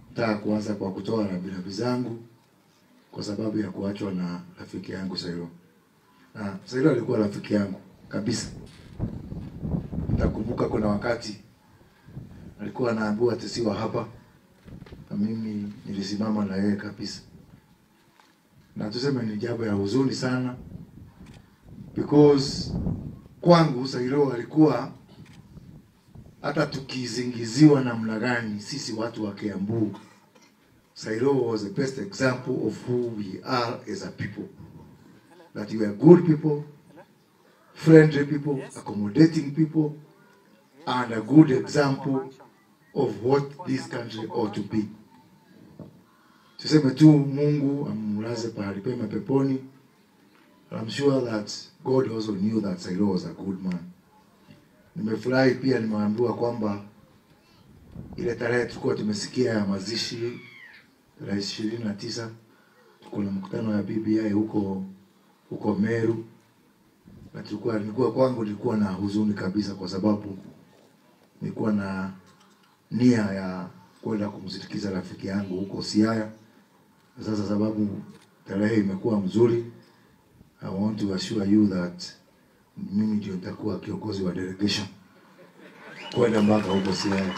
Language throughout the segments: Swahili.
Nataka kuanza kwa kutoa rambirambi zangu kwa sababu ya kuachwa na rafiki yangu Sairo. Na Sairo alikuwa rafiki yangu kabisa. Nitakumbuka kuna wakati alikuwa anaambiwa tisiwa hapa na mimi nilisimama na yeye kabisa. Na tuseme ni jambo ya huzuni sana because kwangu Sairo alikuwa, hata tukizingiziwa namna gani sisi watu wa Kiambu, Sairo was the best example of who we are as a people. That we are good people, friendly people, accommodating people, and a good example of what this country ought to be. Tuseme tu Mungu amulaze pahali pema peponi. I'm sure that God also knew that Sairo was a good man. Nimefurahi pia nimeambiwa kwamba ile tarehe tulikuwa tumesikia ya mazishi tarehe 29 kuna mkutano ya BBI huko Meru. Na nilikuwa kwangu nilikuwa na huzuni kabisa kwa sababu nilikuwa na nia ya kwenda kumsindikiza rafiki yangu huko Siaya. Sasa sababu tarehe imekuwa mzuri, I want to assure you that mimi ndio nitakuwa kiongozi wa delegation kwenda mpaka huko Siaya.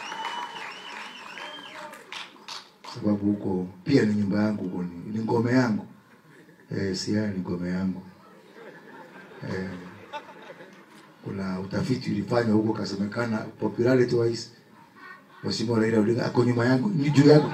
Sababu huko pia ni nyumba yangu, huko ni ngome yangu. Siaya ni ngome yangu. Kuna utafiti ulifanywa huko kasemekana popularity wise Mheshimiwa Raila Odinga ako nyuma yangu, ni juu yangu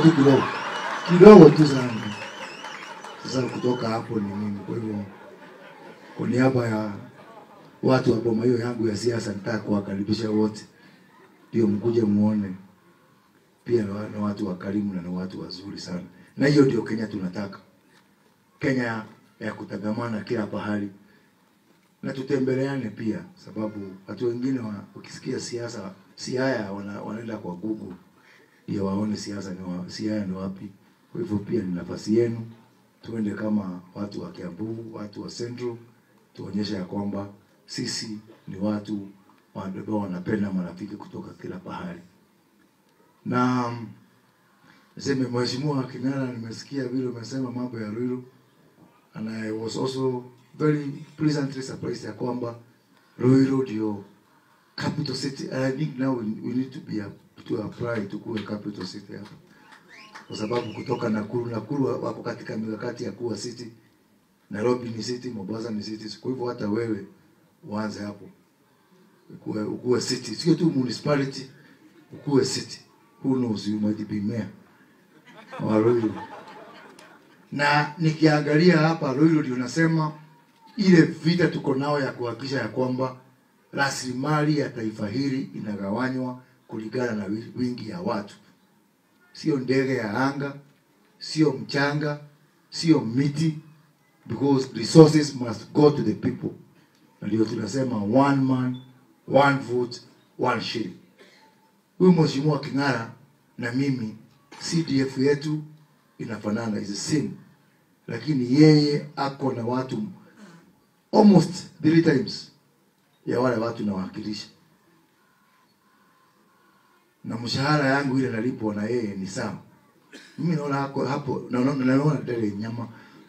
kidogo tu sana. Sasa kutoka hapo ni mimi. Kwa hivyo kwa niaba ya watu wa boma hiyo yangu ya siasa nataka kuwakaribisha wote ndio mkuje muone pia na watu wakarimu na watu wazuri sana. Na hiyo ndio Kenya tunataka. Kenya ya kutangamana kila pahali. Na tutembeleane pia sababu watu wengine ukisikia siasa Siaya wanaenda kwa Google ndio waone Siaya ni wapi. Kwa hivyo pia ni nafasi yenu tuende kama watu wa Kiambu, watu wa Central, tuonyeshe ya kwamba sisi ni watu ambao wanapenda marafiki kutoka kila pahali. Na niseme Mheshimiwa King'ara, nimesikia vile umesema mambo ya Ruiru, and I was also very pleasantly surprised ya kwamba Ruiru ndio capital city. I think now we need to apply to kuwa capital city hapa. Kwa sababu kutoka Nakuru wako katika mikakati ya kuwa city, Nairobi ni city, Mombasa ni city. Kwa hivyo hata wewe uanze hapo. Ukuwe city, sio tu municipality, ukuwe city. Who knows, you might be mayor wa Ruiru. Na nikiangalia hapa Ruiru ndio nasema ile vita tuko nao ya kuhakikisha ya kwamba rasilimali ya taifa hili inagawanywa kulingana na wingi ya watu. Sio ndege ya anga, sio mchanga, sio miti, because resources must go to the people. Ndio tunasema one man, one vote, one shilling. Huyu Mheshimiwa King'ara na mimi CDF yetu inafanana, is the same. Lakini yeye ako na watu almost 3 times ya wale watu nawakilisha. Na mshahara yangu ile nalipo na yeye ni sawa. Mimi naona hapo naona dele nyama.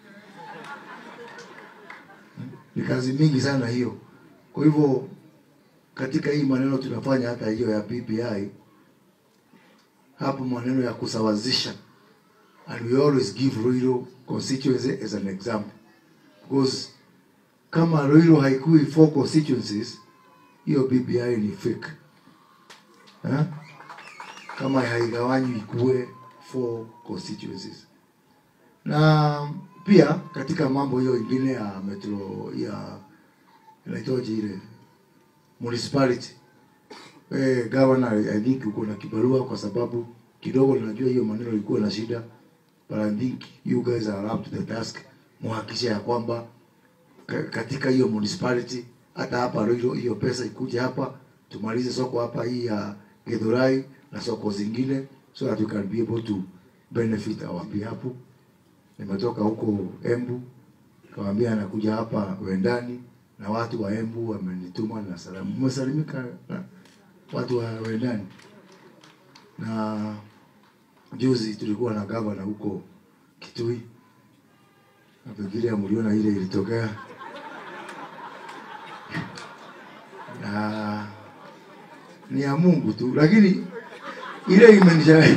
Ni kazi mingi sana hiyo. Kwa hivyo katika hii maneno tunafanya hata hiyo ya BBI, hapo maneno ya kusawazisha, and we always give Ruiru constituency as an example, because kama Ruiru haikui 4 constituencies, hiyo BBI ni fake. Kama haigawanywi ikuwe 4 constituencies. Na pia katika mambo hiyo ingine ya metro ya inaitoje ile municipality, governor I think uko na kibarua kwa sababu kidogo ninajua hiyo maneno ilikuwa na shida, but I think you guys are up to the task. Muhakikishe ya kwamba katika hiyo municipality hata hapa Ruiru hiyo pesa ikuje hapa, tumalize soko hapa hii ya Githurai na soko zingine, so that we can be able to benefit our people. Nimetoka huko Embu, kawaambia anakuja hapa Wendani, na watu wa Embu wamenituma na salamu. Mmesalimika na watu wa Wendani. Na juzi tulikuwa na gavana huko Kitui. Nafikiria mliona ile ilitokea. Na ni ya Mungu tu, lakini ile imenisha.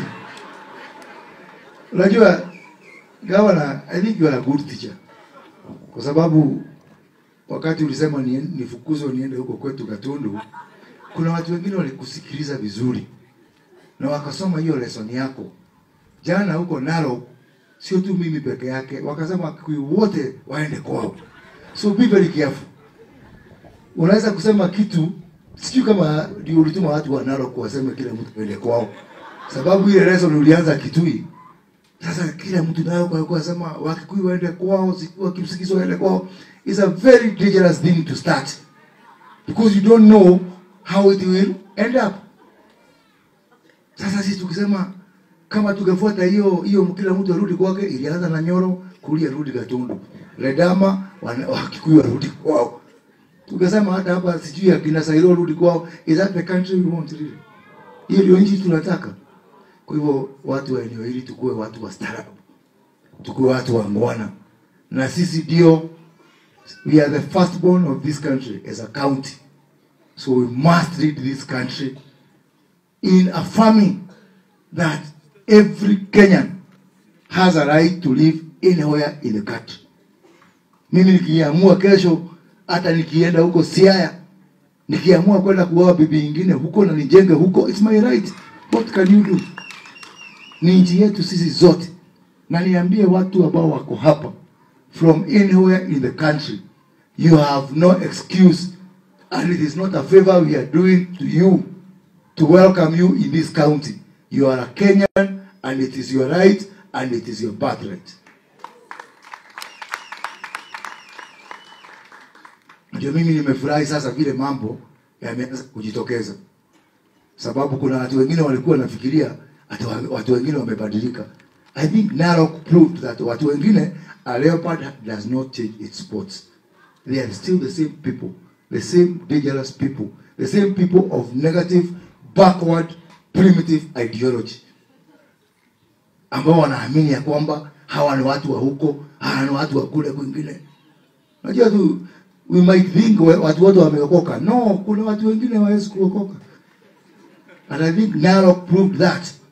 Unajua gavana, I think you are a good teacher. Kwa sababu wakati ulisema nifukuzwe niende huko kwetu Gatundu, kuna watu wengine walikusikiliza vizuri na wakasoma hiyo lesson yako. Jana huko Narok, sio tu mimi peke yake, wakasema Kikuyu wote waende kwao. So be very careful. Unaweza kusema kitu, sijui kama ndio ulituma watu wa Narok waseme kila mtu aende kwao. Sababu ile lesson ulianza Kitui. Sasa kila mtu nayo kwa kusema Wakikuyu waende kwao, Wakipsikizo waende kwao, is a very dangerous thing to start. Because you don't know how it will end up. Sasa sisi tukisema kama tungefuata hiyo kila mtu arudi kwake, ilianza na Nyoro, kulia rudi Gatundu. Redama Wakikuyu warudi kwao. Tukasema hata hapa sijui akina Sairo rudi kwao. Is that the country we want really? Hiyo ndio nchi tunataka. Kwa hivyo watu wa eneo hili tukue watu wa staarabu. Tukue watu wa ngwana. Na sisi ndio, we are the firstborn of this country as a county. So we must lead this country in affirming that every Kenyan has a right to live anywhere in the country. Mimi nikiamua kesho hata nikienda huko Siaya, nikiamua kwenda kuoa bibi nyingine huko na nijenge huko, it's my right. What can you do? Ni nchi yetu sisi zote. Na niambie watu ambao wako hapa, from anywhere in the country, you have no excuse, and it is not a favor we are doing to you to welcome you in this county. You are a Kenyan, and it is your right, and it is your birthright. Ndio mimi nimefurahi sasa vile mambo yameanza kujitokeza. Sababu kuna watu wengine walikuwa nafikiria hata watu wengine wamebadilika. I think Narok proved that watu wengine, a leopard does not change its spots. They are still the same people, the same dangerous people, the same people of negative, backward, primitive ideology. Ambao wanaamini ya kwamba hawa ni watu wa huko, hawa ni watu wa kule kwingine. Unajua tu, we might think watu wote wameokoka. No, kuna watu wengine hawawezi kuokoka. And I think Narok proved that.